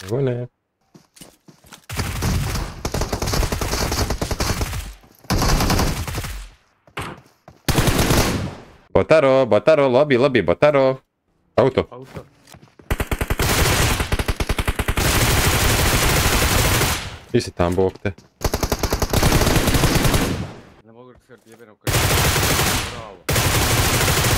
Kako ne? Botaro, lobby, Botaro. Auto. Auto. Ti si tam, bog te. Ne mogu reći jebeno kaj. Bravo.